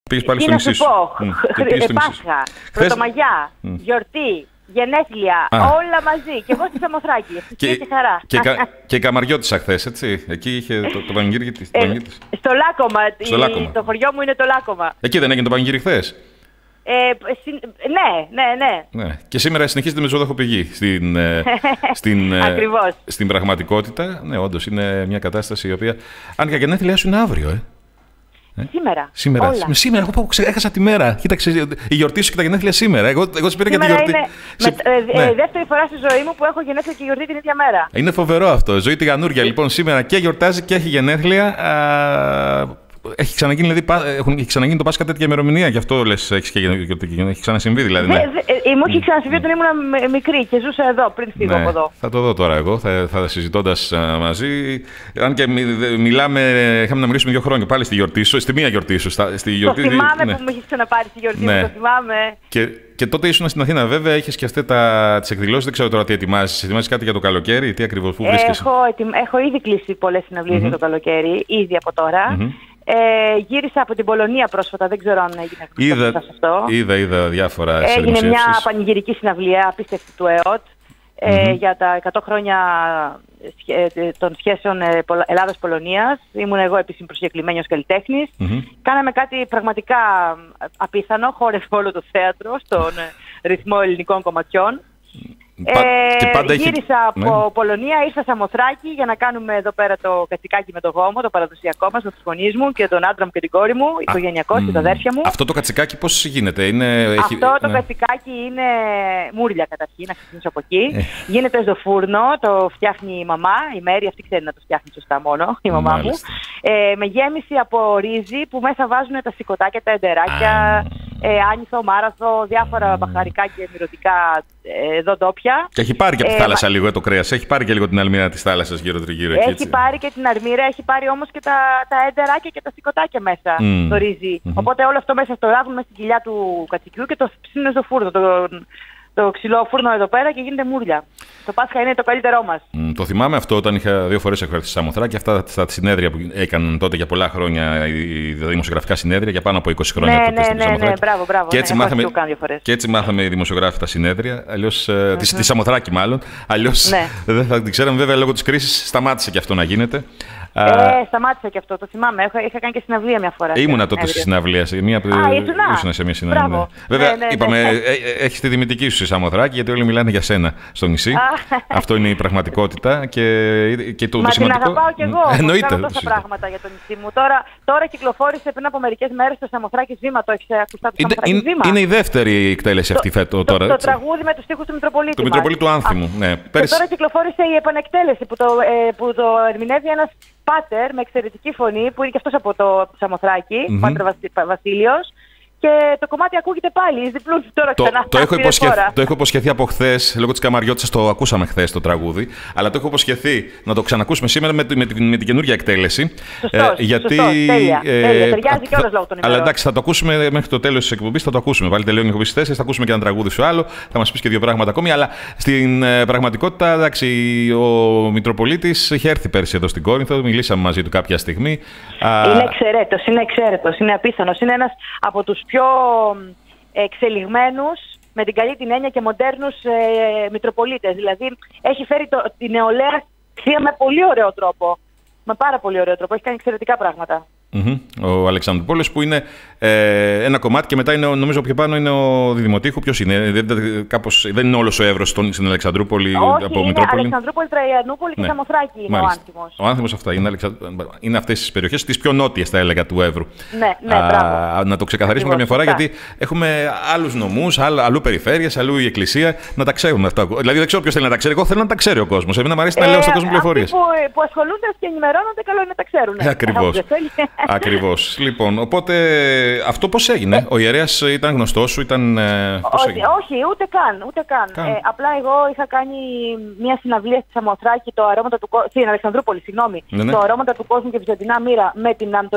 Πήγες πάλι στο νησί σου. Πάσχα, Πρωτομαγιά, γιορτή, γενέθλια, όλα μαζί. Και εγώ στη Σαμοθράκη. Ευτυχία και χαρά. Και Καμαριώτισσα χθες, έτσι. Εκεί είχε το πανηγύρι της. Στο Λάκωμα. Το χωριό μου είναι το Λάκωμα. Εκεί δεν έγινε το πανηγύρι χθες? Ναι. Και σήμερα συνεχίζεται με ζωδοχο πηγή στην πραγματικότητα. Ναι, όντως είναι μια κατάσταση η οποία. Αν και η γενέθλιά σου είναι αύριο, Σήμερα. Εγώ έχασα τη μέρα. Κοίταξε, η γιορτή σου και τα γενέθλια σήμερα. Εγώ σου πήρα για τη γιορτή. Είναι δεύτερη φορά στη ζωή μου που έχω γενέθλια και γιορτή την ίδια μέρα. Είναι φοβερό αυτό. Ζωή τηγανούρια. Λοιπόν, σήμερα και γιορτάζει και έχει γενέθλια. Έχει ξαναγίνει, δηλαδή, το Πάσχα τέτοια ημερομηνία, γι' αυτό λες έχει ξανασυμβεί δηλαδή. Ναι. Μου έχει ξανασυμβεί όταν ήμουν μικρή και ζούσα εδώ πριν φύγω από εδώ. Θα το δω τώρα εγώ, θα συζητώντας μαζί. Αν και είχαμε να μιλήσουμε 2 χρόνια πάλι στη γιορτή σου, στη μία γιορτή σου. Το θυμάμαι που μου έχει ξαναπάρει στη γιορτή μου, το θυμάμαι. Και τότε ήσουν στην Αθήνα, βέβαια, είχες και αυτές τις εκδηλώσεις. Δεν ξέρω τώρα τι ετοιμάζεις. Ετοιμάζεις κάτι για το καλοκαίρι, τι ακριβώς, πού βρίσκεσαι? Έχω ήδη κλείσει πολλές συναυλίες για το καλοκαίρι, ήδη από τώρα. Γύρισα από την Πολωνία πρόσφατα, δεν ξέρω αν έγινε γνωστό σε αυτό. Είδα διάφορα. Έγινε μια πανηγυρική συναυλία απίστευτη του ΕΟΤ για τα 100 χρόνια των σχέσεων Ελλάδας-Πολωνίας. Ήμουν εγώ επίσης προσκεκλημένος καλλιτέχνης. Κάναμε κάτι πραγματικά απίθανο, χόρευε όλο το θέατρο στον ρυθμό ελληνικών κομματιών. Γύρισα από Πολωνία, ήρθα Σαμοθράκη για να κάνουμε εδώ πέρα το κατσικάκι με το γόμο, το παραδοσιακό μας, με τους γονείς μου και τον άντρα μου και την κόρη μου, οικογενειακός και τα αδέρφια μου. Αυτό το κατσικάκι πώς γίνεται? Το κατσικάκι είναι μούρλια καταρχήν, να ξεκινήσω από εκεί. Γίνεται στο φούρνο, το φτιάχνει η μαμά, η Μέρη, αυτή ξέρει να το φτιάχνει σωστά μόνο, η μαμά μου. Με γέμιση από ρύζι που μέσα βάζουν τα σηκωτάκια, τα εντεράκια, άνηθο, μάραθο, διάφορα μπαχαρικά και μυρωτικά δοντόπια. Και έχει πάρει και από τη θάλασσα λίγο το κρέας, έχει πάρει και λίγο την αλμύρα της θάλασσας γύρω-τριγύρω. Έχει πάρει και την αρμύρα, έχει πάρει όμως και τα έντεράκια και τα σηκωτάκια μέσα το ρύζι. Οπότε όλο αυτό μέσα στο ράβουν μέσα στην κοιλιά του κατσικιού και το ψήνουν στο φούρνο. Το ξυλό φούρνο εδώ πέρα και γίνεται μούρλια. Το Πάσχα είναι το καλύτερό μας. Το θυμάμαι αυτό όταν είχα 2 φορές εκφραστεί στη Σαμοθράκη. Αυτά στα συνέδρια που έκαναν τότε για πολλά χρόνια, οι δημοσιογραφικά συνέδρια, για πάνω από 20 χρόνια. Ναι, μπράβο. Και έτσι μάθαμε οι δημοσιογράφοι τα συνέδρια, τη Σαμοθράκη μάλλον. Αλλιώς δεν θα την ξέραμε, βέβαια λόγω της κρίσης σταμάτησε και αυτό να γίνεται. Σταμάτησε και αυτό, το θυμάμαι. Είχα κάνει και συναυλία μια φορά. Ήμουνα τότε στη συναυλία. Ήσουν σε μια συναυλία. Βέβαια, είπαμε, έχει τη δημητική σου η Σαμοθράκη, γιατί όλοι μιλάνε για σένα στο νησί. Αυτό είναι η πραγματικότητα. Και το Μα σημαντικό... την αγαπάω κι εγώ. Εννοείται. Κάνω τόσα πράγματα για το νησί μου. Τώρα κυκλοφόρησε πριν από μερικές μέρες το Σαμοθράκη Βήμα. Το έχεις ακουστά το Σαμοθράκη Βήμα? Είναι η δεύτερη εκτέλεση αυτή φέτο τώρα. Το τραγούδι με τους στίχους του Μητροπολίτη. Του Μητροπολίτου Άνθιμου. Και τώρα κυκλοφόρησε η επανεκτέλεση που το ερμηνεύει ένας πάτερ με εξαιρετική φωνή, που είναι και αυτός από το Σαμοθράκη, Πάτερ Βασίλειος. Και το κομμάτι ακούγεται πάλι, εις διπλούν τώρα ξανά. Το έχω υποσχεθεί από χθες, λόγω της Καμαριώτισσας το ακούσαμε χθες το τραγούδι, αλλά το έχω υποσχεθεί να το ξανακούσουμε σήμερα με την καινούργια εκτέλεση. Σωστός, τέλεια, ταιριάζει κιόλας λόγω των ημερών. Αλλά εντάξει, θα το ακούσουμε μέχρι το τέλος της εκπομπής, θα το ακούσουμε. Πάλι τελειώνει η εκπομπή στις 4, θα ακούσουμε και ένα τραγούδι σου άλλο, θα μας πεις και 2 πράγματα ακόμη, αλλά στην πραγματικότητα, εντάξει, ο Μητροπολίτης είχε έρθει πέρσι εδώ στην Κόρινθο, μιλήσαμε μαζί του κάποια στιγμή. Είναι εξαίρετος, είναι απίθανος, είναι ένας από τους πιο εξελιγμένους, με την καλή την έννοια, και μοντέρνους Μητροπολίτες. Δηλαδή έχει φέρει τη νεολαία με πολύ ωραίο τρόπο. Με πάρα πολύ ωραίο τρόπο. Έχει κάνει εξαιρετικά πράγματα. Ο Αλεξανδρούπολης, που είναι ένα κομμάτι, και μετά είναι, νομίζω πιο πάνω είναι ο Διδημοτήχου. Ποιος είναι? Δεν είναι όλος ο Εύρος στην Αλεξανδρούπολη? Όχι, από είναι Μητρόπολη. Αλεξανδρούπολη, Τραϊανούπολη και Σαμοθράκη είναι ο Άνθιμος. Ο Άνθιμος αυτά. Είναι αυτές τις περιοχές, τις πιο νότιες θα έλεγα του Εύρου. Ναι, μπράβο. Να το ξεκαθαρίσουμε καμιά φορά, γιατί έχουμε άλλους νομούς, αλλού περιφέρειες, αλλού η εκκλησία. Να τα ξέρουμε αυτά. Δηλαδή δεν ξέρω ποιος θέλει να τα ξέρει. Εγώ θέλω να τα ξέρει ο κόσμος. Εμένα μου αρέσει να λέω στον κόσμο πληροφορίες. Αυτοί που ασχολούνται και ενημερώνονται, καλό είναι να τα ξέρουν. Ακριβώς. Λοιπόν, οπότε αυτό πώς έγινε? Ο ιερέας ήταν γνωστός σου? Όχι, ούτε καν. Απλά εγώ είχα κάνει μια συναυλία στη Σαμοθράκη, στην Αλεξανδρούπολη, συγγνώμη. Το Αρώματα του Κόσμου και Βυζαντινά Μοίρα, με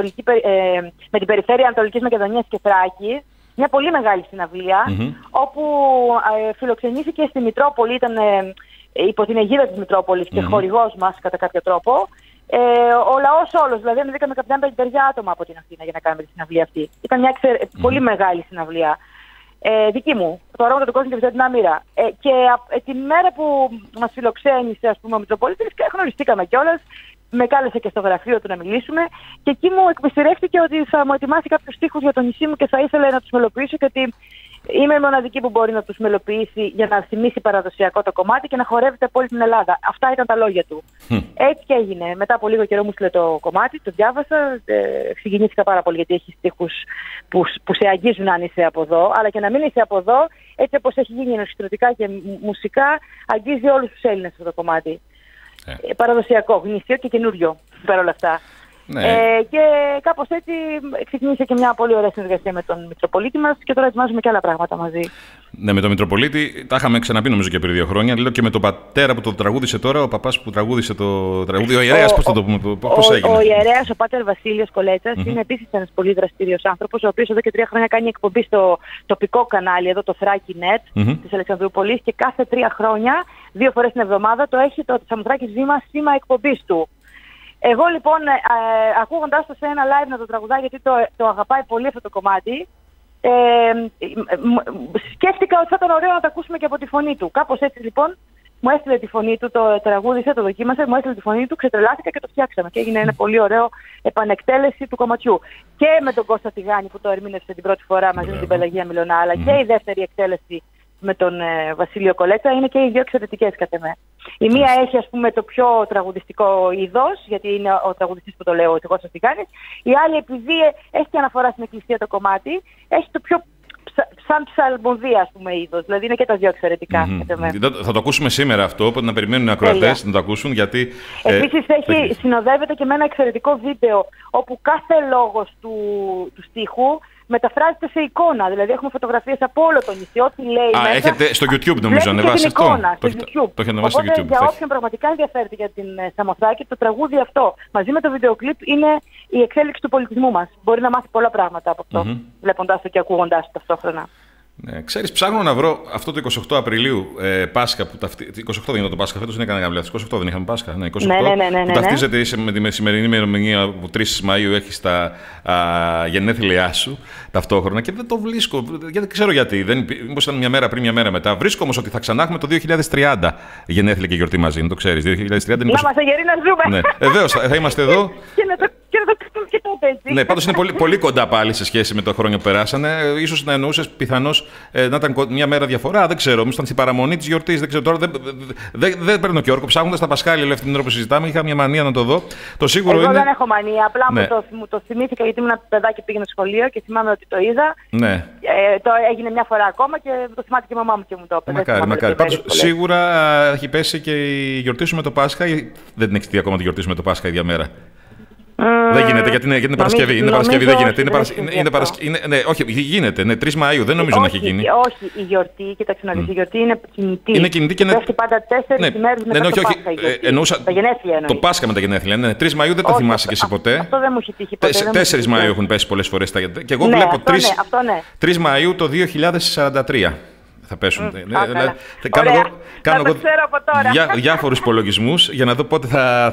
την περιφέρεια Ανατολικής Μακεδονίας και Θράκης. Μια πολύ μεγάλη συναυλία, όπου φιλοξενήθηκε στη Μητρόπολη, ήταν υπό την αιγίδα της Μητρόπολης και χορηγός μας κατά κάποιο τρόπο. Ο λαός όλος, δηλαδή ανεβήκαμε κάποια 50 άτομα από την Αθήνα για να κάνουμε τη συναυλία αυτή. Ήταν μια πολύ μεγάλη συναυλία. Δική μου, το αρώμα του κόσμου και την άμυρα. Και την μέρα που μας φιλοξένησε, ας πούμε, ο Μητροπολίτης, γνωριστήκαμε κιόλας. Με κάλεσε και στο γραφείο του να μιλήσουμε και εκεί μου εκμυστηρεύτηκε ότι θα μου ετοιμάσει κάποιους στίχους για το νησί μου και θα ήθελε να τους μελοποιήσω, γιατί είμαι η μοναδική που μπορεί να τους μελοποιήσει για να θυμίσει παραδοσιακό το κομμάτι και να χορεύεται από όλη την Ελλάδα. Αυτά ήταν τα λόγια του. Έτσι και έγινε. Μετά από λίγο καιρό μου στείλε το κομμάτι, το διάβασα, συγκινήθηκα πάρα πολύ, γιατί έχει στίχους που σε αγγίζουν αν είσαι από εδώ, αλλά και να μην είσαι από εδώ, έτσι όπως έχει γίνει ενορχιστρωτικά και μουσικά, αγγίζει όλους τους Έλληνες αυτό το κομμάτι. Παραδοσιακό, γνήσιο και καινούριο παρόλα αυτά. Ναι. Και κάπως έτσι ξεκίνησε και μια πολύ ωραία συνεργασία με τον Μητροπολίτη μας και τώρα ετοιμάζουμε και άλλα πράγματα μαζί. Ναι, με τον Μητροπολίτη τα είχαμε ξαναπεί νομίζω και πριν 2 χρόνια. Λέω και με τον πατέρα που το τραγούδισε τώρα, ο παπάς που τραγούδισε το τραγούδι. Ο ιερέας, πώς θα το πούμε, πώς έγινε? Ο ιερέας, ο Πάτερ Βασίλειος Κολέτσας, είναι επίσης ένας πολύ δραστήριος άνθρωπος, ο οποίος εδώ και 3 χρόνια κάνει εκπομπή στο τοπικό κανάλι, εδώ το Thrakinet της Αλεξανδρούπολης, και κάθε 3 χρόνια, 2 φορές την εβδομάδα, το έχει το Σαμοθράκης Βήμα σήμα εκπομπής του. Εγώ λοιπόν, ακούγοντάς το σε ένα live να το τραγουδάει, γιατί το αγαπάει πολύ αυτό το κομμάτι, σκέφτηκα ότι θα ήταν ωραίο να το ακούσουμε και από τη φωνή του. Κάπως έτσι λοιπόν μου έστειλε τη φωνή του, το τραγούδισε, το δοκίμασε, μου έστειλε τη φωνή του, ξετρελάθηκα και το φτιάξαμε. Και έγινε ένα πολύ ωραίο επανεκτέλεση του κομματιού. Και με τον Κώστα Τηγάνη που το ερμήνευσε την πρώτη φορά μαζί με την Πελαγία Μιλωνά, αλλά και η δεύτερη εκτέλεση με τον Βασίλειο Κολέτσα, είναι και οι δύο εξαιρετικές κατά με. Η μία έχει, ας πούμε, το πιο τραγουδιστικό είδος, γιατί είναι ο τραγουδιστής που το λέω, ο Κώστας Τηγάνης. Η άλλη, επειδή έχει και αναφορά στην εκκλησία το κομμάτι, έχει το πιο σαν ψαλμοδία, ας πούμε, είδος. Δηλαδή είναι και τα δύο εξαιρετικά. Θα το ακούσουμε σήμερα αυτό, οπότε να περιμένουν οι ακροατές να το ακούσουν, γιατί... Επίσης συνοδεύεται και με ένα εξαιρετικό βίντεο, όπου κάθε λόγος του στίχου μεταφράζεται σε εικόνα. Δηλαδή έχουμε φωτογραφίες από όλο το νησί, ό,τι λέει μέσα. Έχετε στο YouTube νομίζω ανεβάσει αυτό. Το έχετε ανεβάσει στο YouTube. Για όποιον πραγματικά ενδιαφέρεται για την Σαμοθράκη, το τραγούδι αυτό μαζί με το βίντεο κλιπ είναι η εξέλιξη του πολιτισμού μας. Μπορεί να μάθει πολλά πράγματα από αυτό, βλέποντάς το και ακούγοντάς το ταυτόχρονα. Ναι, ξέρεις, ψάχνω να βρω αυτό το 28 Απριλίου Πάσχα που 28 δεν είναι το Πάσχα, φέτος δεν έκανα καμία. 28 δεν είχαμε Πάσχα. Ναι, 28 που ταυτίζεται με τη σημερινή ημερομηνία που 3 Μαΐου έχεις τα γενέθλιά σου ταυτόχρονα και δεν το βρίσκω. Δεν ξέρω γιατί. Μήπως ήταν μια μέρα πριν, μια μέρα μετά. Βρίσκω όμως ότι θα ξανά έχουμε το 2030 γενέθλια και γιορτή μαζί. Να το ξέρεις. 2030 είναι. Να είμαστε γεροί να ζούμε. Ναι, βεβαίως θα είμαστε εδώ. Ναι, πάντως είναι πολύ, πολύ κοντά πάλι σε σχέση με τα χρόνια που περάσανε. Ίσως να εννοούσες πιθανώς να ήταν μια μέρα διαφορά. Δεν ξέρω. Όμως ήταν στην παραμονή της γιορτής. Δεν ξέρω τώρα. Δεν παίρνω και όρκο. Ψάχνοντας τα Πασχάλια, αυτή την ώρα που συζητάμε, είχα μια μανία να το δω. Το σίγουρο εγώ είναι... δεν έχω μανία. Απλά μου το θυμήθηκα, γιατί ήμουν παιδάκι, πήγαινε στο σχολείο και θυμάμαι ότι το είδα. Ναι. Το έγινε μια φορά ακόμα και το θυμάται και η μαμά μου και μου το είπε. Μακάρι. Πάντως σίγουρα έχει πέσει και η γιορτή σου με το Πάσχα. Δεν την έχεις δει ακόμα τη γιορτή σου με το Πάσχα η ίδια μέρα? Δεν γίνεται, γιατί είναι Παρασκευή. Είναι Παρασκευή, δεν γίνεται. Όχι, γίνεται. Ναι, 3 Μαΐου, δεν νομίζω να έχει γίνει. Όχι, η γιορτή, κοιτάξτε να δεις, η γιορτή είναι κινητή. Είναι κινητή και πέφτει πάντα 4 ημέρες μετά το Πάσχα. Εννοούσα τα γενέθλια. Το Πάσχα με τα γενέθλια. 3 Μαΐου δεν τα θυμάσαι και εσύ ποτέ. Αυτό δεν μου έχει τύχει ποτέ. 4 Μαΐου έχουν πέσει πολλές φορές τα γενέθλια. Και εγώ βλέπω 3 Μαΐου το 2043. Θα πέσουν. Κάνω διάφορους υπολογισμούς για να δω πότε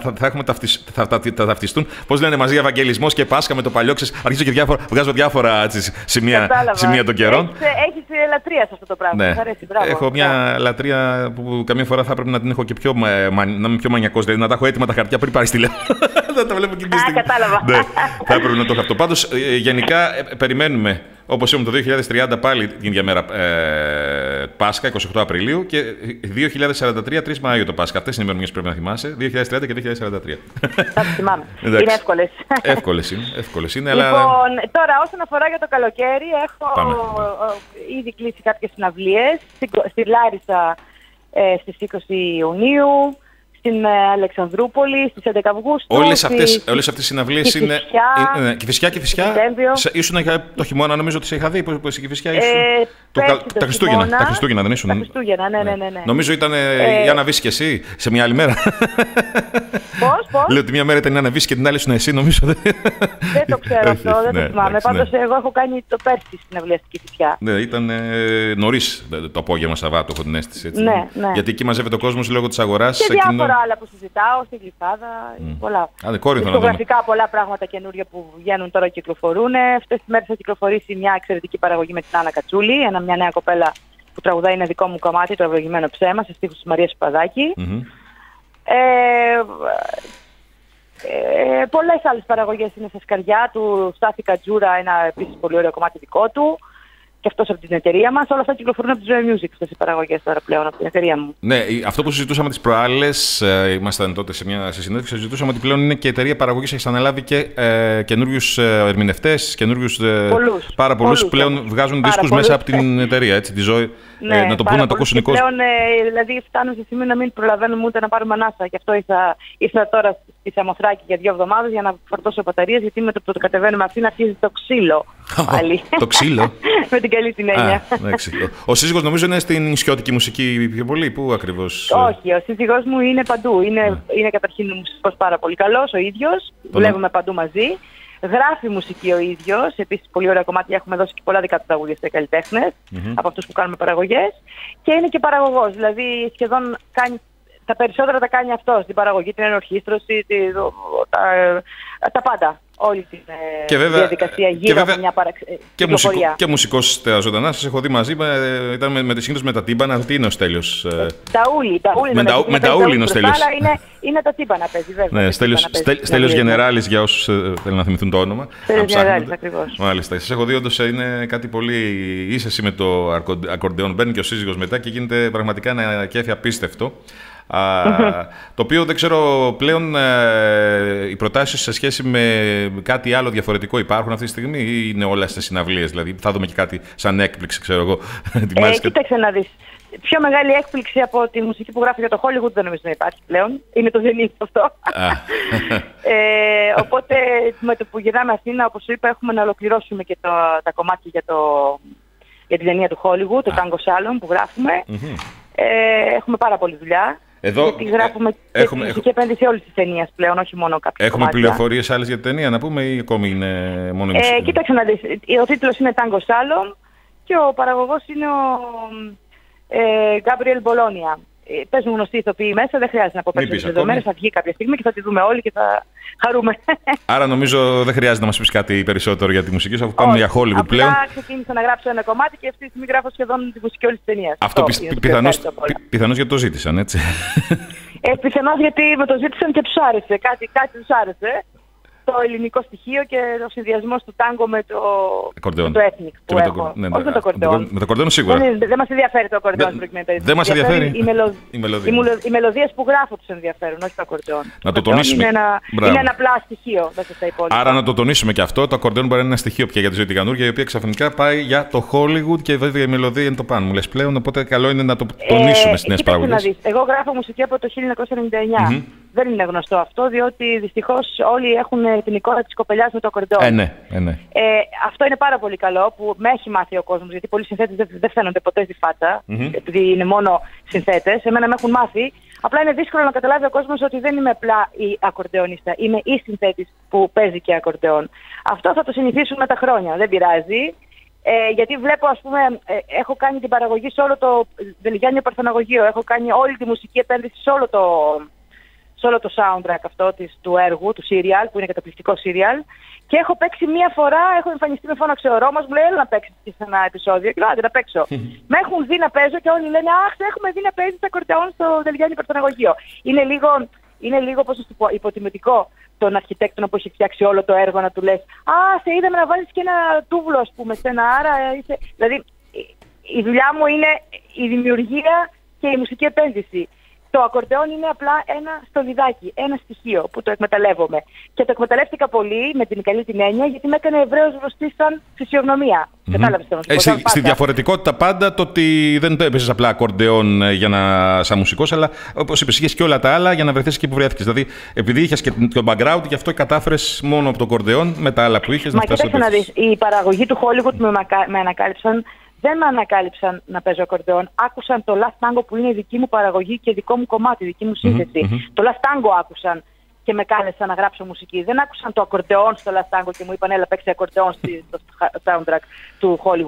θα ταυτιστούν. Πώς λένε μαζί Ευαγγελισμός και Πάσχα με το παλιό. Αρχίζω και βγάζω διάφορα σημεία των καιρών. Έχεις λατρεία σε αυτό το πράγμα. Ναι. Έχω μια λατρεία που καμία φορά θα έπρεπε να την έχω και να είμαι πιο μανιακός. Δηλαδή να τα έχω έτοιμα τα χαρτιά πριν πάρει τηλέφωνο. Δεν τα βλέπω και τη στιγμή. Κατάλαβα. Θα έπρεπε να το έχω αυτό. Πάντως γενικά περιμένουμε. Όπως είπαμε το 2030 πάλι την ίδια μέρα Πάσχα, 28 Απριλίου και 2043, 3 Μαΐου το Πάσχα. Αυτές είναι οι ημερομηνίες που πρέπει να θυμάσαι, 2030 και 2043. Θα τις θυμάμαι. Είναι εύκολες. Εύκολες είναι, αλλά... Λοιπόν, τώρα όσον αφορά για το καλοκαίρι, έχω ήδη κλείσει κάποιες συναυλίες. Στη Λάρισα στις 20 Ιουνίου. Στην Αλεξανδρούπολη, στις 11 Αυγούστου. Όλες αυτές οι συναυλίες είναι. Κηφισιά. Ήσουν το χειμώνα, νομίζω ότι σε είχα δει. Πώς η Κηφισιά ήσουν. Τα Χριστούγεννα δεν ήσουν? Τα Χριστούγεννα, ναι. Νομίζω ήταν η Άννα Βύση και εσύ σε μια άλλη μέρα. Πώς? Λέω ότι μια μέρα ήταν η Άννα Βύση και την άλλη ήσουν εσύ, νομίζω. Δεν το ξέρω αυτό, δεν το θυμάμαι. Πάντως εγώ έχω κάνει το πέρσι στην συναυλία στην Κηφισιά. Ναι, ήταν νωρίς το απόγευμα Σαββάτο, έχω την αίσθηση. Γιατί εκεί μαζεύεται ο κόσμος λόγω της αγοράς. άλλα που συζητάω, στη Γλυφάδα, πολλά. Δισκογραφικά πολλά πράγματα καινούργια που βγαίνουν τώρα και κυκλοφορούν. Αυτές τις μέρες θα κυκλοφορήσει μια εξαιρετική παραγωγή με την Άννα Κατσούλη, μια νέα κοπέλα που τραγουδάει ένα δικό μου κομμάτι, το Ευλογημένο Ψέμα, σε στίχους της Μαρίας Παπαδάκη. Πολλές άλλες παραγωγές είναι στα σκαριά του Στάθη Κατζούρα, ένα επίσης πολύ ωραίο κομμάτι δικό του. Και αυτός από την εταιρεία μας. Όλα αυτά κυκλοφορούν από τη Zoe Music, αυτές οι παραγωγές τώρα πλέον από την εταιρεία μου. Ναι, αυτό που συζητούσαμε τις προάλλες, ήμασταν τότε σε συνέντευξη, συζητούσαμε ότι πλέον είναι και εταιρεία παραγωγής, έχει αναλάβει και καινούριους ερμηνευτές, καινούριους. Πάρα πολλούς πλέον βγάζουν δίσκους μέσα από την εταιρεία, έτσι, τη Zoe. Ναι, να το πούνε, να το ακούσουν οι κόσμοι. Πλέον, δηλαδή, φτάνουν σε σημείο να μην προλαβαίνουμε ούτε να πάρουμε ανάσα. Γι' αυτό ήρθα τώρα στη Σαμοθράκη για 2 εβδομάδες για να φορτώσω μπαταρίες, γιατί με το που το κατεβαίνουμε αυτήν αρχίζει το ξύλο. Το ξύλο. Με την καλή την έννοια. Ο σύζυγος νομίζω είναι στην νησιώτικη μουσική πιο πολύ. Πού ακριβώς? Όχι, ο σύζυγός μου είναι παντού. Είναι καταρχήν μουσικός πάρα πολύ καλός ο ίδιος. Δουλεύουμε παντού μαζί. Γράφει μουσική ο ίδιος. Επίσης, πολύ ωραία κομμάτια. Έχουμε δώσει και πολλά δικά του τραγούδια σε καλλιτέχνες από αυτούς που κάνουμε παραγωγές. Και είναι και παραγωγός. Δηλαδή, σχεδόν κάνει. Τα περισσότερα τα κάνει αυτός. Την παραγωγή, την ενορχήστρωση, τα πάντα. Όλη τη διαδικασία γύρω από μια κυκλοφορία. Και μουσικός στα ζωντανά, σας έχω δει μαζί, ήταν με τη σύγκρουση με τα τύμπανα. Τι είναι ο Στέλιος? Ταούλη. Με Ταούλη είναι ο Στέλιος. Είναι τα τύμπανα παίζει, βέβαια. Ναι, Στέλιος Γενεράλης, για όσους θέλουν να θυμηθούν το όνομα. Στέλιος Γενεράλης, ακριβώς. Μάλιστα. Σας έχω δει, όντως είναι κάτι πολύ. Είσαι εσύ με το ακορντεόν, μπαίνει και ο σύζυγος μετά και γίνεται πραγματικά ένα κέφι απίστευτο. Το οποίο δεν ξέρω πλέον, οι προτάσεις σε σχέση με κάτι άλλο διαφορετικό υπάρχουν αυτή τη στιγμή ή είναι όλα στις συναυλίες? Δηλαδή θα δούμε και κάτι σαν έκπληξη, ξέρω εγώ. Κοίταξε να δεις. Πιο μεγάλη έκπληξη από τη μουσική που γράφει για το Hollywood δεν νομίζω να υπάρχει πλέον. Είναι το Zenith αυτό. Οπότε με το που γυρνάμε Αθήνα, όπως σου είπα, έχουμε να ολοκληρώσουμε και τα κομμάτια για τη ταινία του Hollywood, το Tango Shalom που γράφουμε. Έχουμε πάρα πολλή δουλειά. Γιατί γράφουμε και μουσική επένδυση όλης της ταινίας πλέον, όχι μόνο κάποιες Έχουμε πληροφορίες άλλες για την ταινία να πούμε ή ακόμη είναι μόνο η μουσική? Κοίταξε να δεις. Ο τίτλος είναι Tango Shalom και ο παραγωγός είναι ο Gabriel Bologna. Παίζουν γνωστοί ηθοποιοί μέσα, δεν χρειάζεται να πω περισσότερες δεδομένες. Θα βγει κάποια στιγμή και θα τη δούμε όλοι και θα χαρούμε. Άρα νομίζω δεν χρειάζεται να μας πεις κάτι περισσότερο για τη μουσική σου, αφού πάμε για Hollywood πλέον. Απλά ξεκίνησα να γράψω ένα κομμάτι και αυτή τη στιγμή γράφω σχεδόν τη μουσική όλης της ταινίας. Αυτό πιθανώς γιατί το ζήτησαν, έτσι? Πιθανώς γιατί με το ζήτησαν και τους άρεσε. Κάτι τους άρεσε. Το ελληνικό στοιχείο και ο συνδυασμός του τάγκο με το ethnic που έχω. Όχι με το κορντεόν. Με το κορντεόν σίγουρα. Δεν μας ενδιαφέρει το κορντεόν. Δεν μας ενδιαφέρει. Οι μελωδίες που γράφω τους ενδιαφέρουν, όχι το κορντεόν. Να το τονίσουμε. Είναι ένα απλά στοιχείο μέσα στα υπόλοιπα. Άρα να το τονίσουμε και αυτό. Το ακορντεόν μπορεί να είναι ένα στοιχείο πια για τη ζωή την καινούργια, η οποία ξαφνικά πάει για το Hollywood και βέβαια η μελωδία είναι το πάνω. Μου λες πλέον, οπότε καλό είναι να το τονίσουμε στις νέες παραγωγές. Εγώ γράφω μουσική από το 1999. Δεν είναι γνωστό αυτό, διότι δυστυχώς όλοι έχουν την εικόνα της κοπελιάς με το ακορντεόν. Ναι. Αυτό είναι πάρα πολύ καλό που με έχει μάθει ο κόσμος, γιατί πολλοί συνθέτες δεν φαίνονται ποτέ στη φάτσα, επειδή είναι μόνο συνθέτες. Εμένα με έχουν μάθει. Απλά είναι δύσκολο να καταλάβει ο κόσμος ότι δεν είμαι απλά η ακορντεονίστα, είμαι η συνθέτης που παίζει και ακορντεόν. Αυτό θα το συνηθίσουν με τα χρόνια, δεν πειράζει. Γιατί βλέπω, ας πούμε, έχω κάνει την παραγωγή σε όλο το Βελιγιάννιο Παρθεναγωγείο, έχω κάνει όλη τη μουσική επένδυση σε όλο το soundtrack αυτό του έργου, του serial, που είναι καταπληκτικό serial. Και έχω παίξει μία φορά, έχω εμφανιστεί με φώναξε ο Ρώμας, μου λέει έλα να παίξεις σε ένα επεισόδιο και λέω άντε να παίξω. Με έχουν δει να παίζω και όλοι λένε αχ, έχουμε δει να παίζεις ακορντεόν στο Βελιγιάννιο Παρθεναγωγείο. Είναι λίγο πώς να σου πω, υποτιμητικό τον αρχιτέκτονα που έχει φτιάξει όλο το έργο να του λες α, σε είδαμε να βάλεις και ένα τούβλο, ας πούμε, σε ένα, άρα είσαι. Δηλαδή, η δουλειά μου είναι η δημιουργία και η μουσική επένδυση. Το ακορντεόν είναι απλά ένα στολιδάκι, ένα στοιχείο που το εκμεταλλεύομαι. Και το εκμεταλλεύτηκα πολύ με την καλή την έννοια, γιατί με έκανε ευρέως γνωστή σαν φυσιογνωμία. Κατάλαβες το. Στη διαφορετικότητα πάντα το ότι δεν έπαιζες απλά ακορντεόν σαν μουσικός, αλλά όπως είπες, είχες και όλα τα άλλα για να βρεθείς εκεί που βρέθηκες. Δηλαδή, επειδή είχες και το background, γι' αυτό κατάφερες μόνο από το ακορντεόν με τα άλλα που είχες να φτάσεις. Μα κοίταξε να δεις, η παραγωγή του Hollywood με ανακάλυψαν. Δεν με ανακάλυψαν να παίζω ακορντεόν. Άκουσαν το Last Tango που είναι η δική μου παραγωγή και δικό μου κομμάτι, δική μου σύνθεση. Το Last Tango άκουσαν και με κάλεσαν να γράψω μουσική. Δεν άκουσαν το ακορντεόν στο Last Tango και μου είπαν έλα παίξει ακορντεόν στο soundtrack του Hollywood.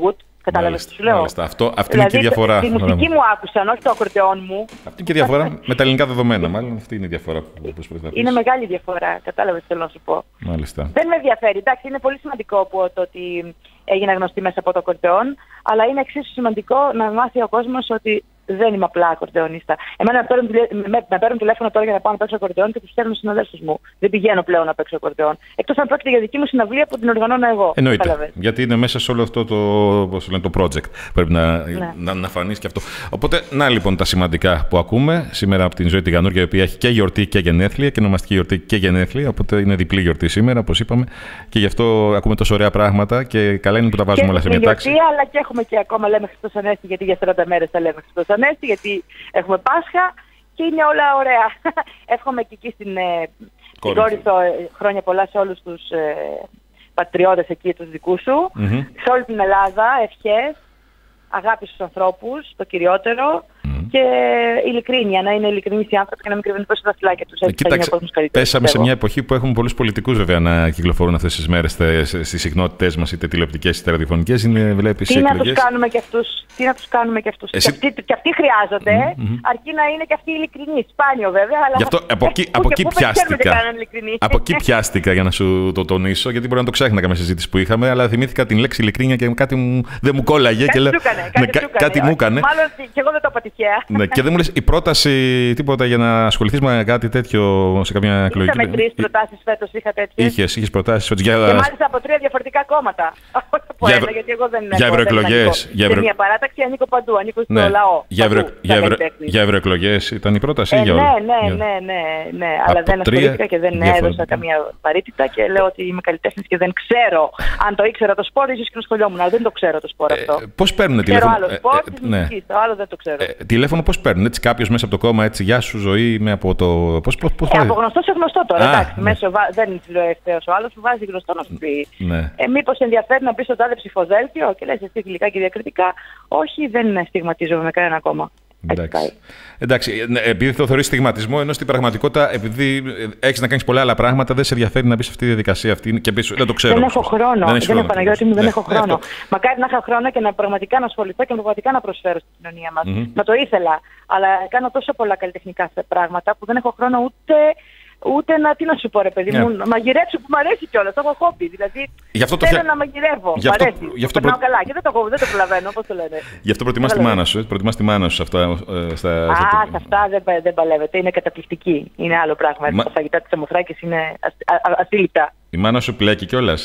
Κατάλαβες τι σου λέω. Αυτή είναι και η διαφορά. Τη μουσική μου άκουσαν, όχι το ακορντεόν μου. Αυτή είναι και η διαφορά με τα ελληνικά δεδομένα, μάλλον. Αυτή είναι η διαφορά που προσπαθείς να πεις. Είναι μεγάλη διαφορά. Κατάλαβες τι θέλω να σου πω. Μάλιστα. Δεν με ενδιαφέρει. Εντάξει, είναι πολύ σημαντικό το ότι έγινα γνωστή μέσα από το ακορντεόν, αλλά είναι εξίσου σημαντικό να μάθει ο κόσμος ότι δεν είμαι απλά ακορντεονίστα. Εμένα με παίρνουν τηλέφωνο τώρα για να πάω να παίξω ακορντεόν και τους στέλνουν στους συναδέλφους μου. Δεν πηγαίνω πλέον να παίξω ακορντεόν. Εκτός αν πρόκειται για δική μου συναυλία που την οργανώνω εγώ. Εννοείται. Γιατί είναι μέσα σε όλο αυτό το project. Πρέπει να φανείς και αυτό. Οπότε, να λοιπόν τα σημαντικά που ακούμε σήμερα από την Ζωή τη Γανούρια, η οποία έχει και γιορτή και γενέθλια και ονομαστική γιορτή και γενέθλια. Οπότε είναι διπλή γιορτή σήμερα, όπως είπαμε. Και γι' αυτό ακούμε τόσο ωραία πράγματα και καλά είναι που τα βάζουμε όλα σε μια τάξη. Αλλά και έχουμε και ακόμα λέμε Χριστός Ανέστη, γιατί για 40 μέρες θα λέμε Χριστός Ανέστη, γιατί έχουμε Πάσχα και είναι όλα ωραία. Εύχομαι και εκεί στην Κόρινθο χρόνια πολλά σε όλους τους πατριώτες εκεί, τους δικούς σου. Σε όλη την Ελλάδα, ευχές, αγάπη στους ανθρώπους, το κυριότερο. Και ειλικρίνεια, να είναι ειλικρινείς οι άνθρωποι και να μην κρυβούν πίσω στα φυλάκια τους. Κοίταξε, πέσαμε σε μια εποχή που έχουμε πολλούς πολιτικούς βέβαια να κυκλοφορούν αυτές τις μέρες στις συχνότητές μας, είτε τηλεοπτικές είτε ραδιοφωνικές. Τι να τους κάνουμε και αυτούς. Και αυτοί χρειάζονται, αρκεί να είναι και αυτοί ειλικρινείς. Σπάνιο βέβαια, αλλά. Γι' αυτό από εκεί πιάστηκα για να σου το τονίσω, γιατί μπορεί να το ξέχνα καμία συζήτηση που είχαμε, αλλά θυμήθηκα την λέξη ειλικρίνεια και κάτι δεν μου κόλλαγε. Κάτι μου έκανε. Μάλλον και εγώ δεν το είπα τυχαία. Ναι, και δεν μου λες η πρόταση τίποτα για να ασχοληθείς με κάτι τέτοιο σε καμιά εκλογική. Είχαμε 3 προτάσεις φέτος, είχα τέτοιες. Είχες προτάσεις φέτος. Και μάλιστα από 3 διαφορετικά κόμματα. Γιατί εγώ δεν για ευρωεκλογές. Σε μια παράταξη ανήκω παντού, ανήκω στο λαό. Για ευρωεκλογές ήταν η πρόταση ή για όλα? Ναι. Αλλά δεν ασχολήθηκα και δεν έδωσα καμία βαρύτητα και λέω ότι είμαι καλλιτέχνης και δεν ξέρω. Αν το ήξερα το σπορ, ίσως και να σχολιόμουν, αλλά δεν το ξέρω το σπορ αυτό. Πώς παίρνουν τηλέφωνο? Ξέρω άλλο σπορ της μουσικής, το άλλο δεν το ξέρω. Τηλέφωνο πώς παίρνουν, έτσι κάποιος μέσα από το κόμμα, έτσι, γεια σου Ζωή, με από το. Από γνωστό σε γνωστό τώρα. Εντάξει, δεν είναι ευθέως ο άλλος που βάζει γνωστό να σου πει. Μήπως ενδιαφέρει να μπει στο τάδε ψηφοδέλτιο και λες εσύ γλυκά και διακριτικά? Όχι, δεν στιγματίζομαι με κανένα κόμμα. Εντάξει, επειδή το θεωρείς στιγματισμό, ενώ στην πραγματικότητα, επειδή έχεις να κάνεις πολλά άλλα πράγματα, δεν σε ενδιαφέρει να μπεις σε αυτή τη διαδικασία αυτή και πίσω. Δεν το ξέρω. Δεν έχω χρόνο. Παναγιώτη μου, δεν έχω χρόνο. Μακάρι να είχα χρόνο και να πραγματικά να ασχοληθώ και πραγματικά να προσφέρω στην κοινωνία μας. Να το ήθελα. Αλλά κάνω τόσο πολλά καλλιτεχνικά πράγματα που δεν έχω χρόνο ούτε τι να σου πω, ρε παιδί μου, μαγειρέψω που μου αρέσει κιόλας. Το έχω χόμπι. Δηλαδή θέλω να μαγειρεύω. Μ' αρέσει. Περνάω καλά και δεν το προλαβαίνω, πώς το λένε. Γι' αυτό προτιμάς τη μάνα σου. Προτιμάς τη μάνα σου σε αυτά. Σε αυτά δεν παλεύεται. Είναι καταπληκτική. Είναι άλλο πράγμα. Τα φαγητά της Σαμοθράκης είναι ασύλληπτα. Η μάνα σου πλέκει κιόλας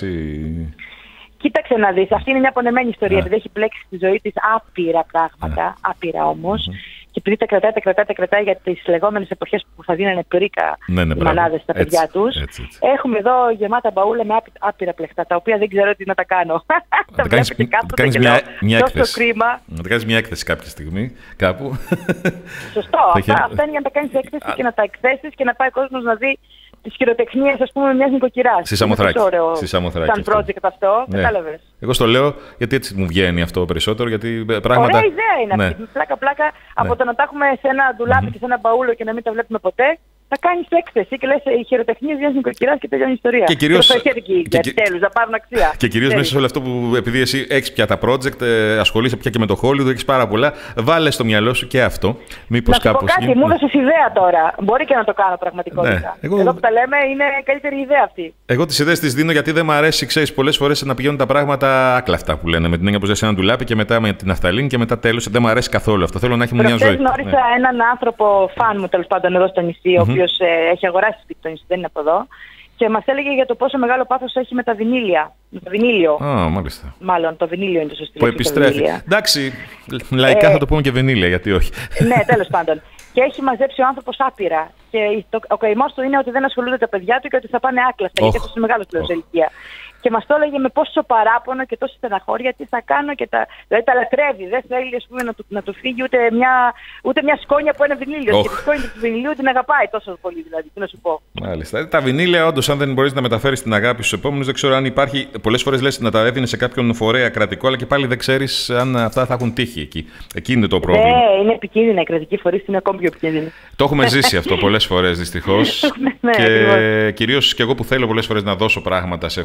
Κοίταξε να δεις. Αυτή είναι μια πονεμένη ιστορία. Δηλαδή έχει πλέξει στη ζωή της άπειρα πράγματα. Άπειρα όμως. Και επειδή τα κρατάει για τις λεγόμενες εποχές που θα δίνανε πρίκα οι μανάδες στα παιδιά τους. Έχουμε εδώ γεμάτα μπαούλα με άπειρα πλεχτά, τα οποία δεν ξέρω τι να τα κάνω. Θα κάνεις μια έκθεση. Να τα κάνεις μια έκθεση κάποια στιγμή, κάπου. Σωστό. Αυτά είναι για να τα κάνεις έκθεση και να τα εκθέσεις και να πάει ο κόσμος να δει τις χειροτεχνίες, ας πούμε, μιας νοικοκυράς. Στη Σαμοθράκη. Σαν project αυτό, κατάλαβες. Εγώ στο λέω γιατί έτσι μου βγαίνει αυτό περισσότερο. Γιατί πράγματα. Ωραία ιδέα είναι αυτή. Πλάκα-πλάκα από το να τα έχουμε σε ένα ντουλάπι και σε ένα μπαούλο και να μην τα βλέπουμε ποτέ. Θα κάνεις έκθεση και λες οι χειροτεχνίες μιας νοικοκυράς και τελειώνει η ιστορία. Και κυρίως. Τέλος, να πάρουν αξία. Και κυρίως μέσα σε όλο αυτό που, επειδή εσύ έχεις πια τα project, ασχολείσαι πια και με το Hollywood, έχεις πάρα πολλά, βάλε στο μυαλό σου και αυτό. Μήπως κάπως. Κάτι, μου έδωσες ιδέα τώρα. Μπορεί και να το κάνω πραγματικότητα. Εδώ που τα λέμε είναι καλύτερη ιδέα αυτή. Εγώ τις ιδέες τις δίνω γιατί δεν μου αρέσει, ξέρεις, πολλές φορές να πηγαίνουν τα πράγματα άκλαφτα που λένε. Με την έννοια πως ζεις ένα ντουλάπι και μετά με την ναυταλίνη και μετά τέλος. Δεν μου αρέσει καθόλου αυτό. Θέλω να έχει μια ζωή. Γνώρισα έναν άνθρωπο, φαν μου τέλος πάντων εδώ στο νησί, ο οποίος έχει αγοράσει σπίτι στο νησί, δεν είναι από εδώ. Και μας έλεγε για το πόσο μεγάλο πάθος έχει με τα βινίλια. Με το βινίλιο. Μάλιστα. Μάλλον το βινίλιο είναι το σωστό. Που επιστρέφει. Εντάξει, λαϊκά θα το πούμε και βινίλια, γιατί όχι. Ναι, τέλος πάντων. Και έχει μαζέψει ο άνθρωπος άπειρα. Και ο καημός του είναι ότι δεν ασχολούνται τα παιδιά του και ότι θα πάνε άκλαστα. Γιατί αυτό είναι μεγάλο πλέον σε ηλικία. Και μας το έλεγε με πόσο παράπονο και τόση στεναχώρια, τι θα κάνω και δηλαδή τα λατρεύει. Δεν θέλει, ας πούμε, να του φύγει ούτε μια σκόνη από ένα βινίλιο. Και τη σκόνη του βινιλίου την αγαπάει τόσο πολύ, δηλαδή. Τι να σου πω. Μάλιστα. Τα βινίλια, όντως, αν δεν μπορείς να μεταφέρεις την αγάπη στους επόμενους, δεν ξέρω αν υπάρχει. Πολλές φορές λες να τα έδινε σε κάποιον φορέα κρατικό, αλλά και πάλι δεν ξέρεις αν αυτά θα έχουν τύχη εκεί. Εκεί είναι το πρόβλημα. Ναι, είναι επικίνδυνα. Οι κρατικοί φορείς είναι ακόμη πιο επικίνδυνοι. Το έχουμε ζήσει αυτό πολλές φορές, δυστυχώς. Και κυρίως και εγώ που θέλω πολλές φορές να δώσω πράγματα σε φορείς, το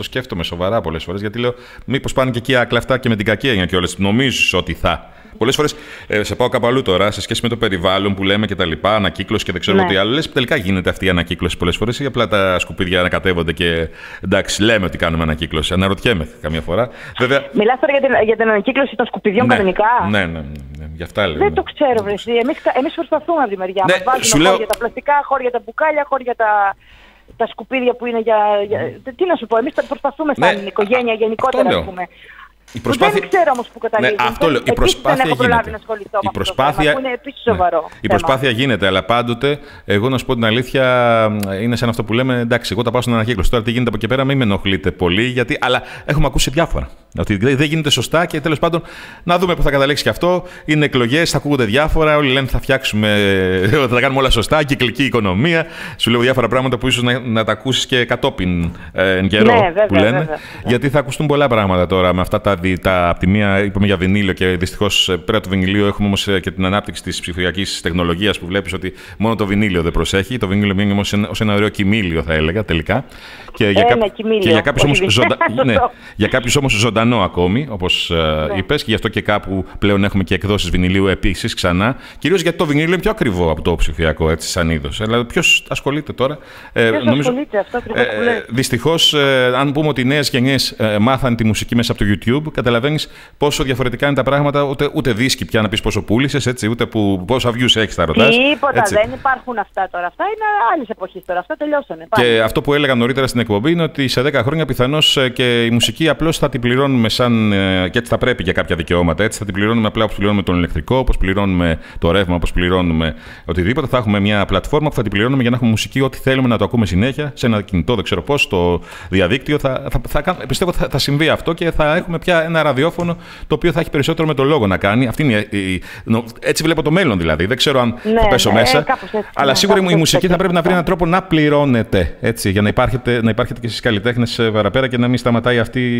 σκέφτομαι σοβαρά πολλές φορές, γιατί λέω, μήπως πάνε και εκεί άκλα αυτά και με την κακή έννοια κιόλας. Νομίζεις ότι θα. Πολλές φορές σε πάω κάπου αλλού τώρα, σε σχέση με το περιβάλλον που λέμε και τα λοιπά, ανακύκλωση και δεν ξέρω τι άλλο. Λες, τελικά γίνεται αυτή η ανακύκλωση πολλές φορές ή απλά τα σκουπίδια ανακατεύονται και εντάξει, λέμε ότι κάνουμε ανακύκλωση. Αναρωτιέμαι καμιά φορά. Βέβαια... Μιλάς τώρα για την ανακύκλωση των σκουπιδιών κανονικά. Ναι. Γι' αυτά λέω. Δεν το ξέρω, βρε. Εμείς προσπαθούμε από τη μεριά μας. Βάζουμε χώρια για τα πλαστικά, χώρια για τα μπουκάλια, χώρια για τα σκουπίδια που είναι για. Τι να σου πω, εμείς προσπαθούμε σαν οικογένεια γενικότερα, ας πούμε. Δεν ξέρω όμως που καταλήγει. Αυτό λέω. Η προσπάθεια γίνεται. Η προσπάθεια είναι επίσης σοβαρό. Η προσπάθεια γίνεται, αλλά πάντοτε, εγώ να σου πω την αλήθεια, είναι σαν αυτό που λέμε. Εντάξει, εγώ τα πάω στην ανακύκλωση. Τώρα τι γίνεται από εκεί πέρα, μην με ενοχλείτε πολύ, αλλά έχουμε ακούσει διάφορα. Ότι δεν γίνεται σωστά και τέλος πάντων να δούμε πού θα καταλήξει και αυτό. Είναι εκλογές, θα ακούγονται διάφορα. Όλοι λένε θα φτιάξουμε, θα τα κάνουμε όλα σωστά. Κυκλική οικονομία. Σου λέω διάφορα πράγματα που ίσως να τα ακούσεις και κατόπιν εν καιρό που λένε. Βέβαια. Γιατί θα ακουστούν πολλά πράγματα τώρα με αυτά από τη μία είπαμε για βινίλιο και δυστυχώς πέρα του βινιλίου έχουμε όμως και την ανάπτυξη της ψηφιακής τεχνολογίας που βλέπεις ότι μόνο το βινίλιο δεν προσέχει. Το βινίλιο μείνει όμως ως ένα ωραίο κοιμήλιο, θα έλεγα τελικά. Και για κάποιους όμως ζωντανό ακόμη, όπως είπες, και γι' αυτό και κάπου πλέον έχουμε και εκδόσεις βινιλίου επίσης ξανά. Κυρίως γιατί το βινίλιο είναι πιο ακριβό από το ψηφιακό, έτσι, σαν είδος. Δηλαδή, ποιος ασχολείται τώρα. Ασχολείται αυτό δυστυχώς, αν πούμε ότι οι νέες γενιές μάθαν τη μουσική μέσα από το YouTube, καταλαβαίνεις πόσο διαφορετικά είναι τα πράγματα. Ούτε δίσκοι πια να πεις πόσο πούλησες, έτσι, ούτε πόσα views έχεις, τα ρωτάς. Τίποτα, δεν υπάρχουν αυτά τώρα. Αυτά είναι άλλες εποχές τώρα. Αυτά τελειώσανε. Και αυτό που έλεγα νωρίτερα στην εκπομπή είναι ότι σε 10 χρόνια πιθανώς και η μουσική απλώς θα την πληρώνουμε και έτσι θα πρέπει για κάποια δικαιώματα. Έτσι θα την πληρώνουμε απλά όπως πληρώνουμε τον ηλεκτρικό, όπως πληρώνουμε το ρεύμα, όπως πληρώνουμε οτιδήποτε. Θα έχουμε μια πλατφόρμα που θα την πληρώνουμε για να έχουμε μουσική, ό,τι θέλουμε να το ακούμε συνέχεια σε ένα κινητό, δεν ξέρω πώς, στο διαδίκτυο. Πιστεύω ότι θα συμβεί αυτό και θα έχουμε πια ένα ραδιόφωνο το οποίο θα έχει περισσότερο με το λόγο να κάνει. Έτσι βλέπω το μέλλον δηλαδή. Δεν ξέρω αν θα πέσω μέσα. Αλλά σίγουρα η μουσική θα πρέπει να βρει έναν τρόπο να πληρώνεται. Έτσι, για να υπάρχετε και εσείς καλλιτέχνες παραπέρα και να μην σταματάει αυτή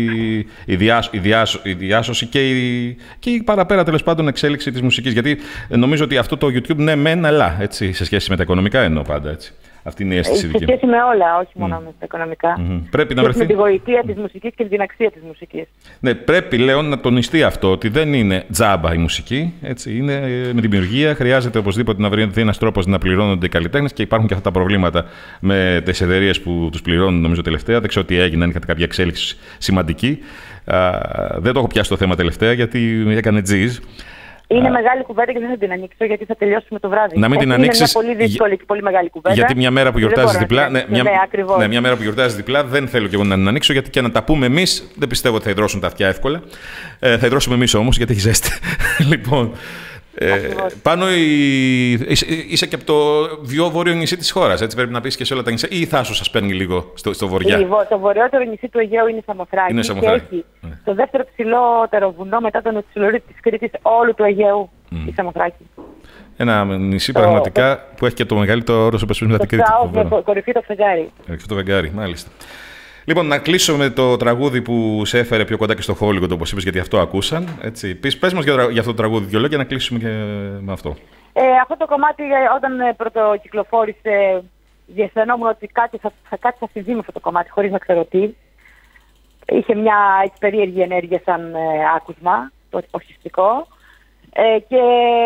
η διάσωση και η παραπέρα τέλος πάντων εξέλιξη της μουσικής. Γιατί νομίζω ότι αυτό το YouTube ναι μεν, αλλά έτσι, σε σχέση με τα οικονομικά εννοώ πάντα έτσι. Αυτή είναι η αίσθηση δική μου. Σε σχέση με όλα, όχι μόνο με τα οικονομικά. Πρέπει να βρεθεί. Με τη γοητεία της μουσικής και την αξία της μουσικής. Ναι, πρέπει, λέω, να τονιστεί αυτό, ότι δεν είναι τζάμπα η μουσική. Έτσι, είναι με δημιουργία. Χρειάζεται οπωσδήποτε να βρεθεί ένας τρόπος να πληρώνονται οι καλλιτέχνες και υπάρχουν και αυτά τα προβλήματα με τις εταιρείες που τους πληρώνουν, νομίζω τελευταία. Δεν ξέρω τι έγινε, αν είχατε κάποια εξέλιξη σημαντική. Δεν το έχω πιάσει το θέμα τελευταία, γιατί έκανε τζιζ. Είναι μεγάλη κουβέντα και δεν θα την ανοίξω γιατί θα τελειώσουμε το βράδυ. Να μην την ανοίξεις. Είναι μια πολύ δύσκολη και πολύ μεγάλη κουβέντα. Γιατί μια μέρα που γιορτάζεις διπλά. Μια μέρα που γιορτάζεις διπλά δεν θέλω και εγώ να την ανοίξω γιατί και να τα πούμε εμείς δεν πιστεύω ότι θα υδρώσουν τα αυτιά εύκολα. Θα υδρώσουμε εμείς όμως γιατί έχει ζέστη. Λοιπόν. Πάνω είσαι και από το βόρειο νησί της χώρας, έτσι πρέπει να πεις και σε όλα τα νησιά, ή η Θάσο σας παίρνει λίγο στο βορειά? Το βορειότερο νησί του Αιγαίου είναι η Σαμοθράκη και έχει το δεύτερο ψηλότερο βουνό μετά τον ψηλορί της Κρήτης όλου του Αιγαίου, η Σαμοθράκη. Ένα νησί πραγματικά που έχει και το μεγαλύτερο όρος όπως με την Κρήτη. Κορυφή το φεγγάρι. Το φεγγάρι, μάλιστα. Λοιπόν, να κλείσω με το τραγούδι που σε έφερε πιο κοντά και στο Hollywood, όπως είπες, γιατί αυτό ακούσαν. Πες μας για αυτό το τραγούδι δυο λόγια να κλείσουμε και με αυτό. Αυτό το κομμάτι, όταν πρωτοκυκλοφόρησε, διαισθανόμουν ότι κάτι θα συμβεί με αυτό το κομμάτι, χωρίς να ξέρω τι. Είχε μια περίεργη ενέργεια σαν άκουσμα, το ορχιστρικό. Και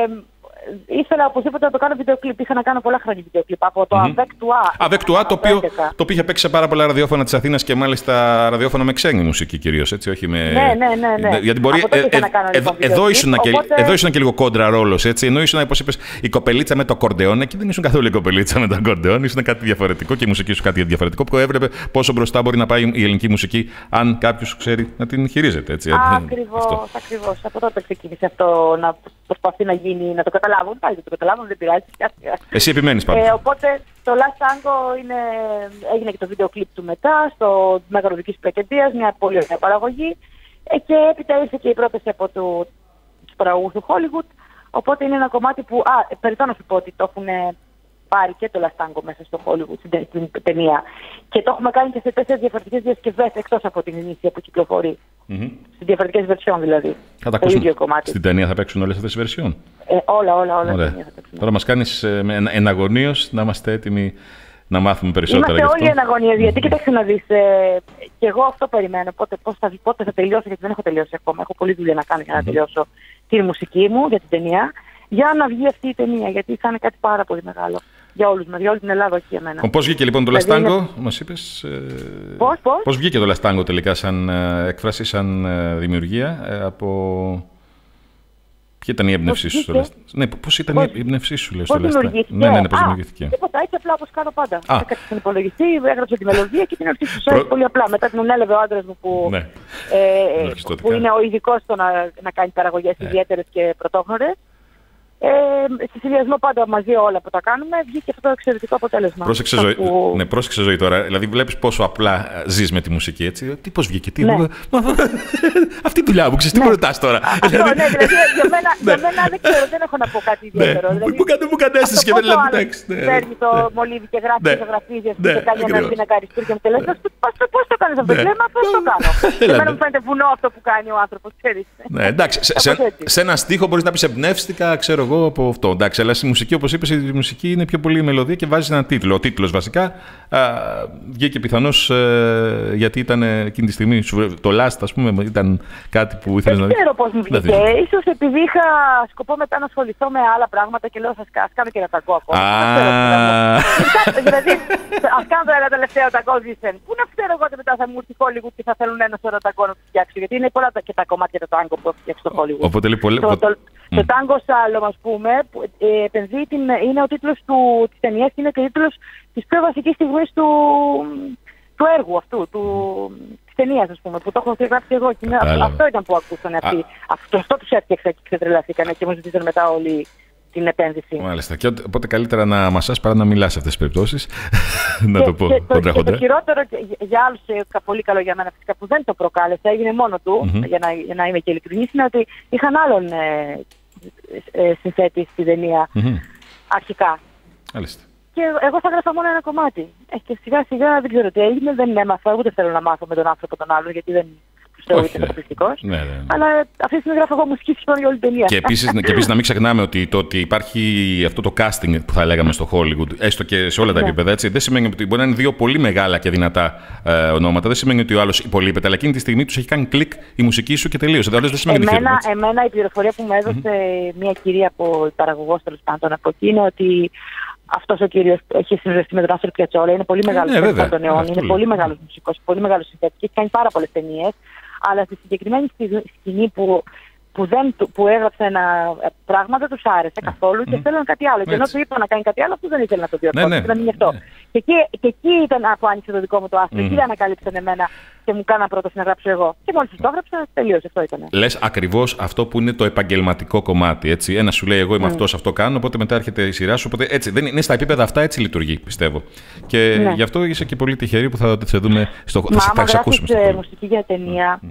ήθελα οπωσδήποτε να το κάνω βιντεοκλιπ. Είχα να κάνω πολλά χρόνια βιντεοκλιπ από το Avec Toi. Avec Toi, το οποίο είχε παίξει σε πάρα πολλά ραδιόφωνα της Αθήνας και μάλιστα ραδιόφωνα με ξένη μουσική κυρίως. Έτσι, όχι με... Ναι. Γιατί μπορεί. Εδώ ήσουν και λίγο κόντρα ρόλος. Ενώ ήσουν, όπως είπες, η κοπελίτσα με το ακορντεόν. Εκεί δεν ήσουν καθόλου η κοπελίτσα με το ακορντεόν. Ήσουν κάτι διαφορετικό και η μουσική σου κάτι διαφορετικό που έβλεπε πόσο μπροστά μπορεί να πάει η ελληνική μουσική αν κάποιος ξέρει να την χειρίζεται. Ακριβώς. Από τότε ξεκίνησε αυτό να προσπαθεί να γίνει, να το καταλάβουν. Πάλι το καταλάβουν, δεν πειράζει. Εσύ επιμένεις πάντα. Οπότε το Last Tango έγινε και το βίντεο κλιπ του μετά, στο Μέγαρο Δικής Πλακεντίας, μια πολύ ωραία παραγωγή. Και έπειτα ήρθε και η πρόταση από τους παραγωγούς του Hollywood. Οπότε είναι ένα κομμάτι που. Περιττώ να σου πω ότι το έχουν πάρει και το Last Tango μέσα στο Hollywood στην ταινία. Και το έχουμε κάνει και σε 4 διαφορετικές διασκευές εκτός από την ενίσχυα που κυκλοφορεί. Σε διαφορετικές βερσιόν δηλαδή. Θα τα ακούσουμε. Στην ταινία θα παίξουν όλες αυτές τις βερσιόν. Όλα. Τώρα μας κάνεις εναγωνίως να είμαστε έτοιμοι να μάθουμε περισσότερα. Είμαστε όλοι εν αγωνίες, γιατί κοίταξε να δεις, και εγώ αυτό περιμένω, πότε θα τελειώσω, γιατί δεν έχω τελειώσει ακόμα, έχω πολλή δουλειά να κάνω για να τελειώσω τη μουσική μου για την ταινία, για να βγει αυτή η ταινία, γιατί θα είναι κάτι πάρα πολύ μεγάλο για όλους μας, για όλη την Ελλάδα, όχι για μένα. Πώς βγήκε λοιπόν το Last Tango, μας είπες? Πώς βγήκε το Last Tango τελικά σαν έκφραση, σαν δημιουργία, Ποια ήταν η έμπνευσή σου στο Last Tango? Ναι, πώς ήταν η έμπνευσή σου, λέω, στο Last Tango? Ναι, πώς δημιουργήθηκε? Τίποτα, έτσι απλά όπως κάνω πάντα. Έκανα στον υπολογιστή, έγραψα τη μελωδία και την ορθή σου πολύ απλά. Μετά την ανέλαβε ο άντρας μου που είναι ο ειδικός στο να κάνει παραγωγές ιδιαίτερες και πρωτόγνωρες. Σε συνδυασμό πάντα μαζί όλα που τα κάνουμε, βγήκε αυτό το εξαιρετικό αποτέλεσμα. Πρόσεξε ζωή τώρα. Δηλαδή, βλέπεις πόσο απλά ζεις με τη μουσική, έτσι. Τι, πώς βγήκε, τι. Αυτή η δουλειά μου, ξέρεις, τι μου ρωτάς τώρα. Αυτό, ναι, δηλαδή για μένα δεν ξέρω, δεν έχω να πω κάτι ιδιαίτερο. Μου κάνει αίσθηση και δεν λέω εντάξει. Παίρνει το μολύβι και γράφει και ζωγραφίζει και κάνει ένα πίνακα αριστούργια με τελέσμα. Πώς το κάνεις αυτό? Λέμε, πώς το κάνω. Εμένα μου φαίνεται βουνό αυτό που κάνει ο άνθρωπος, ξέρεις. Ναι, εντάξει, σε ένα στίχο μπορείς να πεις εμπνεύστηκα, ξέρω εγώ, από αυτό. Εντάξει, αλλά στη μουσική, όπως είπες, η μουσική είναι πιο πολύ η μελωδία και βάζει ένα τίτλο. Ο τίτλος βασικά βγήκε πιθανώς γιατί ήταν εκείνη τη στιγμή το last, ας πούμε, ήταν κάτι που ήθελες να δεις. Δεν ξέρω πώς μου βγήκε. Ίσως επειδή είχα σκοπό μετά να ασχοληθώ με άλλα πράγματα και λέω ας κάνω και ένα ταγκό ακόμα. Δηλαδή, ας κάνω το ένα τελευταίο ταγκό Ζήσεν. Πού να ξέρω εγώ ότι μετά θα μου έρθει Hollywood και θα θέλουν ένα σωρό ταγκό να του φτιάξω. Γιατί είναι πολλά και τα κομμάτια του τάγκο που έχω φτιάξει στο Hollywood. Το Tango Slalom, ας πούμε, επενδύει είναι ο τίτλος της ταινίας και είναι και ο τίτλος της πιο βασικής στιγμής του έργου αυτού, της ταινίας, ας πούμε, που το έχω γράψει εγώ. Και αυτό ήταν που ακούσαν αυτοί. Αυτό τους έφτιαξα και ξετρελάθηκαν και μου ζητήσαν μετά όλη την επένδυση. Μάλιστα. Και οπότε καλύτερα να μασάς παρά να μιλάς σε αυτές τις περιπτώσεις. Να το πω κοντραχοντρά. Το χειρότερο για άλλους, πολύ καλό για μένα φυσικά, που δεν το προκάλεσε, έγινε μόνο του, για να είμαι και ειλικρινής, είναι ότι είχαν άλλον συνθέτη στη ταινία αρχικά. Μάλιστα. Και εγώ θα γράφα μόνο ένα κομμάτι. Και σιγά σιγά δεν ξέρω τι έγινε, δεν έμαθα, ούτε θέλω να μάθω με τον άνθρωπο τον άλλον, γιατί δεν πιστεύω ότι είναι καταπληκτικός. Αλλά αυτή τη στιγμή γράφω εγώ μουσική σχεδόν για όλη την ταινία. Και επίσης να μην ξεχνάμε ότι υπάρχει αυτό το casting που θα λέγαμε στο Hollywood, έστω και σε όλα τα επίπεδα, έτσι, δεν σημαίνει ότι μπορεί να είναι δύο πολύ μεγάλα και δυνατά ονόματα. Δεν σημαίνει ότι ο άλλος υπολείπεται, αλλά εκείνη τη στιγμή τους έχει κάνει κλικ η μουσική σου και τελείωσε. Δεν σημαίνει εμένα η πληροφορία που μου έδωσε μια κυρία από παραγωγός, τέλος πάντων, από εκεί είναι ότι αυτός ο κύριος έχει συνεργαστεί με τον Άστερ Πιατσόλα, είναι πολύ μεγάλος παίκτης των αιών, είναι πολύ μεγάλος μουσικός, πολύ μεγάλος συνθέτης και έχει κάνει πάρα πολλές ταινίες. Αλλά στη συγκεκριμένη σκηνή που έγραψε ένα πράγμα δεν τους άρεσε καθόλου και θέλουν κάτι άλλο. Και ενώ του είπα να κάνει κάτι άλλο, αυτό δεν ήθελε να το διορθώσει. Δεν είναι αυτό. Και εκεί ήταν που άνοιξε το δικό μου το άστρο. Εκεί ανακάλυψαν εμένα και μου κάναν πρώτος να γράψω εγώ. Και μόλις το έγραψα, τελείωσε. Αυτό ήταν. Λες ακριβώς αυτό που είναι το επαγγελματικό κομμάτι. Έτσι. Ένα σου λέει: εγώ είμαι αυτός, αυτό κάνω. Οπότε μετά έρχεται η σειρά σου. Οπότε έτσι, δεν είναι στα επίπεδα αυτά, έτσι λειτουργεί, πιστεύω. Και γι' αυτό είσαι και πολύ τυχερή που θα σε δούμε στο χώρο. Θα σε ακούσουμε. Μουσική για ταινία.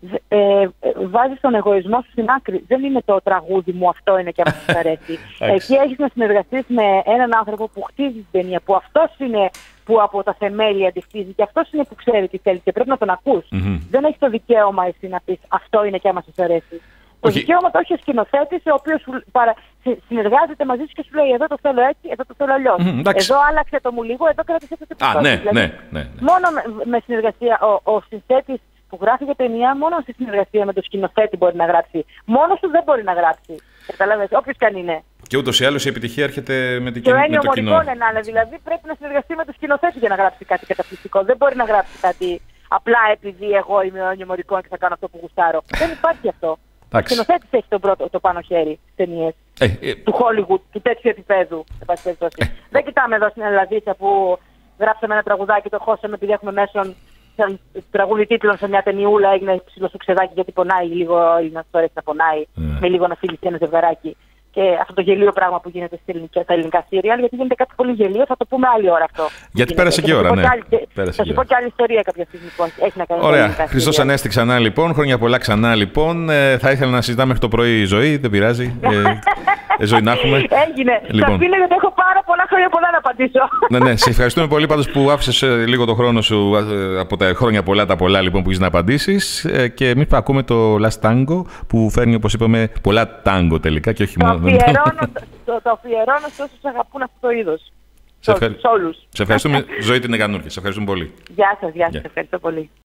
Βάζεις τον εγωισμό σου στην άκρη. Δεν είναι το τραγούδι μου, αυτό είναι και αυτό σου αρέσει. Εκεί έχεις να συνεργαστείς με έναν άνθρωπο που χτίζει την ταινία, που αυτός είναι που από τα θεμέλια τη χτίζει και αυτός είναι που ξέρει τι θέλει και πρέπει να τον ακούς. Δεν έχεις το δικαίωμα εσύ να πεις αυτό είναι και άμα σας αρέσει. Το δικαίωμα το έχει ο σκηνοθέτης, ο οποίος συνεργάζεται μαζί σου και σου λέει: εδώ το θέλω έτσι, εδώ το θέλω αλλιώς. Εδώ άλλαξε το μου λίγο, εδώ κράτησε το ναι. Μόνο με συνεργασία ο συνθέτης που γράφει για ταινία, μόνο στη συνεργασία με τον σκηνοθέτη μπορεί να γράψει. Μόνος του δεν μπορεί να γράψει. Καταλαβαίνεις, όποιος και αν είναι. Και ούτως ή άλλως η επιτυχία έρχεται με την κοινωνία. Και ο Ένιο Μωρικόνε να είναι, δηλαδή πρέπει να συνεργαστεί με τον σκηνοθέτη για να γράψει κάτι καταπληκτικό. Δεν μπορεί να γράψει κάτι απλά επειδή εγώ είμαι ο Ένιο Μωρικόνε και θα κάνω αυτό που γουστάρω. Δεν υπάρχει αυτό. Ο σκηνοθέτης έχει το πάνω χέρι στις ταινίες του Hollywood, του τέτοιου επίπεδου. Δεν κοιτάμε εδώ στην Ελλαδίτσα που γράψαμε ένα τραγουδάκι, το χώσαμε επειδή έχουμε μέσον. Τραγούδι τίτλων σε μια ταινιούλα έγινε ψηλό στο ξεδάκι γιατί πονάει λίγο, να του αρέσει να πονάει, με λίγο να φίλησε ένα ζευγαράκι. Και αυτό το γελίο πράγμα που γίνεται στα ελληνικά σύριαλ, γιατί γίνεται κάτι πολύ γελίο, θα το πούμε άλλη ώρα αυτό. Γιατί πέρασε και ώρα, ναι. Θα σου πω και άλλη ιστορία κάποια στιγμή που έχει να κάνει. Ωραία. Χριστός Ανέστη ξανά λοιπόν, χρόνια πολλά ξανά λοιπόν. Θα ήθελα να συζητάμε μέχρι το πρωί η ζωή, δεν πειράζει. Ζωή να έχουμε. Έγινε. Λοιπόν. Θα πει γιατί έχω πάρα χρόνια πολλά να απαντήσω. Ναι, σε ευχαριστούμε πολύ πάντως που άφησες λίγο το χρόνο σου από τα χρόνια πολλά, τα πολλά λοιπόν που έχεις να απαντήσεις. Και εμείς ακούμε το Last Tango που φέρνει, όπως είπαμε, πολλά τάγκο τελικά και όχι μόνο. Το αφιερώνω σε όσους αγαπούν αυτό το είδος. σε όλους. Σε ευχαριστούμε, Ζωή την Εγανούρκη. Σε ευχαριστούμε πολύ. Γεια σας, ευχαριστώ πολύ.